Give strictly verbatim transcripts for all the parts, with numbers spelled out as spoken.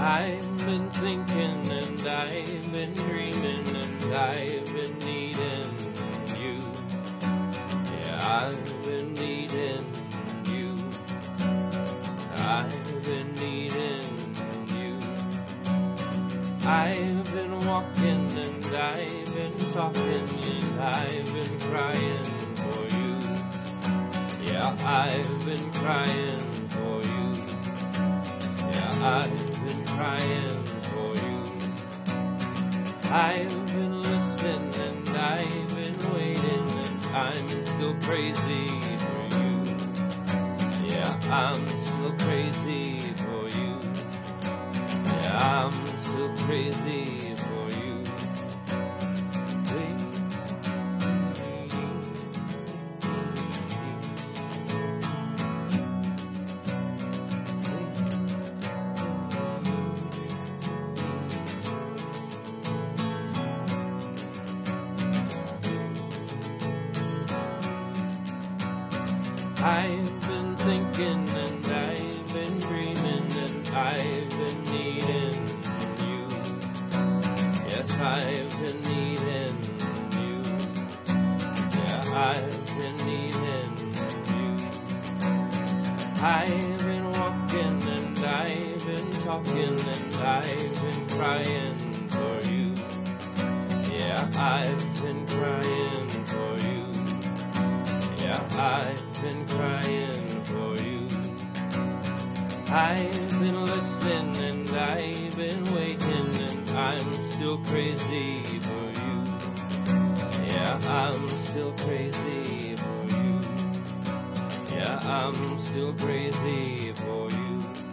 I've been thinking and I've been dreaming and I've been needing you. Yeah, I've been needing you. I've been needing you. I've been walking and I've been talking and I've been crying for you. Yeah, I've been crying for you. Yeah, I've been crying for you. I've been listening and I've been waiting and I'm still crazy for you. Yeah, I'm still crazy for you. Yeah, I'm still crazy for you. I've been thinking and I've been dreaming and I've been needing you. Yes, I've been needing you. Yeah, I've been needing you. I've been walking and I've been talking and I've been crying for you. Yeah, I've been crying for you. Yeah, I've been crying for you. I've been listening and I've been waiting and I'm still crazy for you. Yeah, I'm still crazy for you. Yeah, I'm still crazy for you.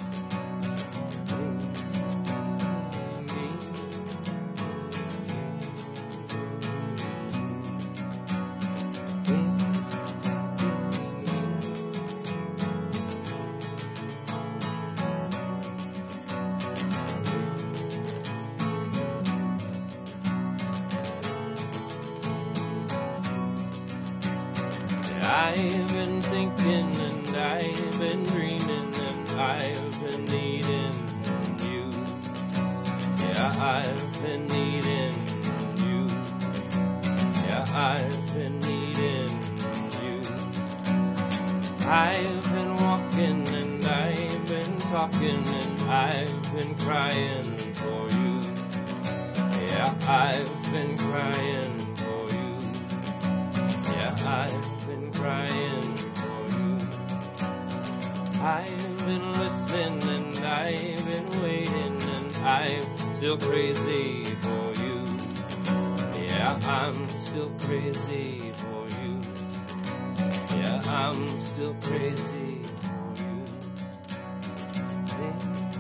I've been thinking and I've been dreaming and I've been needing you. Yeah, I've been needing you. Yeah, I've been needing you. I've been walking and I've been talking and I've been crying for you. Yeah, I've been crying for you. Yeah, I've been crying for you. I've been listening and I've been waiting and I'm still crazy for you. Yeah, I'm still crazy for you. Yeah, I'm still crazy for you. Yeah.